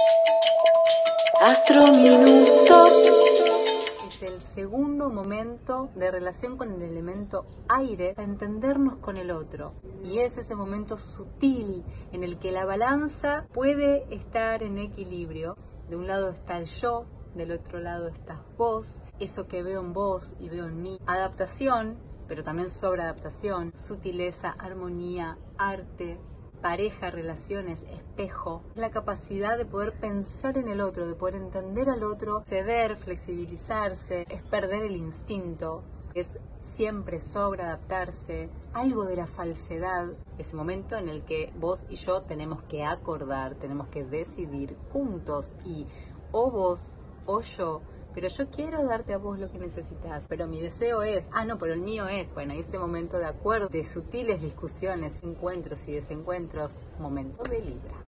Astro Minuto. Es el segundo momento de relación con el elemento aire para entendernos con el otro. Y es ese momento sutil en el que la balanza puede estar en equilibrio. De un lado está el yo, del otro lado estás vos, eso que veo en vos y veo en mí. Adaptación, pero también sobreadaptación, sutileza, armonía, arte, pareja, relaciones, espejo, la capacidad de poder pensar en el otro, de poder entender al otro, ceder, flexibilizarse, es perder el instinto, es siempre sobreadaptarse, algo de la falsedad, ese momento en el que vos y yo tenemos que acordar, tenemos que decidir juntos y o vos o yo, pero yo quiero darte a vos lo que necesitas, pero mi deseo es, no, pero el mío es, bueno, ese momento de acuerdo, de sutiles discusiones, encuentros y desencuentros, momento de Libra.